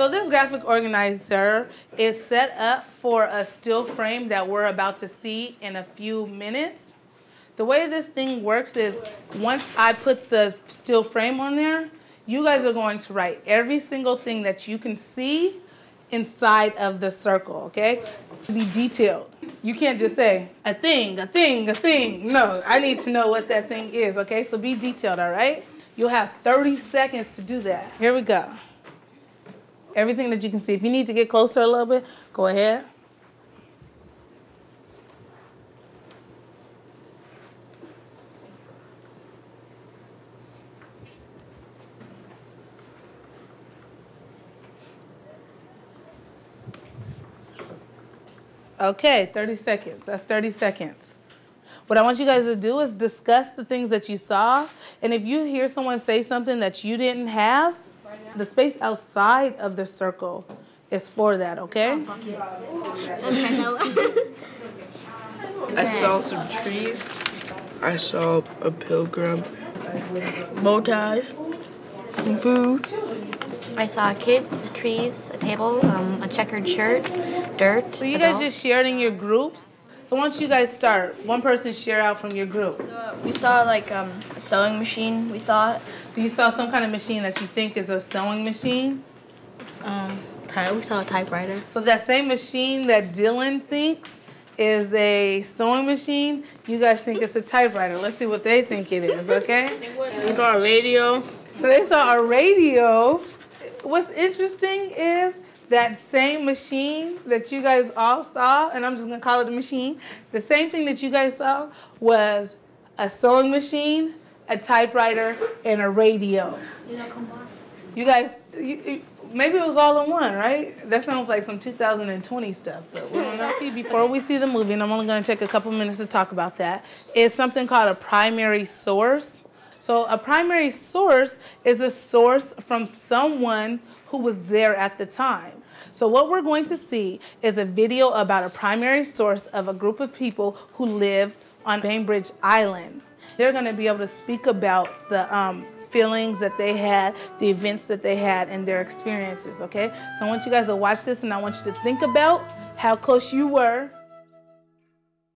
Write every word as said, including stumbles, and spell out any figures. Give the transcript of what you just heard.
So this graphic organizer is set up for a still frame that we're about to see in a few minutes. The way this thing works is once I put the still frame on there, you guys are going to write every single thing that you can see inside of the circle, okay? To be detailed. You can't just say, a thing, a thing, a thing. No, I need to know what that thing is, okay? So be detailed, all right? You'll have thirty seconds to do that. Here we go. Everything that you can see. If you need to get closer a little bit, go ahead. Okay, thirty seconds. That's thirty seconds. What I want you guys to do is discuss the things that you saw. And if you hear someone say something that you didn't have, the space outside of the circle is for that, okay? I saw some trees. I saw a pilgrim. Bow ties. And food. I saw kids, trees, a table, um, a checkered shirt, dirt. So you guys just shared in your groups. So once you guys start, one person share out from your group. So we saw like um, a sewing machine, we thought. So you saw some kind of machine that you think is a sewing machine? Um, we saw a typewriter. So that same machine that Dylan thinks is a sewing machine, you guys think it's a typewriter. Let's see what they think it is, okay? We saw a radio. So they saw a radio. What's interesting is that same machine that you guys all saw, and I'm just gonna call it a machine, the same thing that you guys saw was a sewing machine, a typewriter, and a radio. You guys, you, maybe it was all in one, right? That sounds like some two thousand twenty stuff, but we don't know. Before we see the movie, and I'm only gonna take a couple minutes to talk about that, is something called a primary source. So a primary source is a source from someone who was there at the time. So what we're going to see is a video about a primary source of a group of people who lived on Bainbridge Island. They're going to be able to speak about the um, feelings that they had, the events that they had, and their experiences, okay? So I want you guys to watch this, and I want you to think about how close you were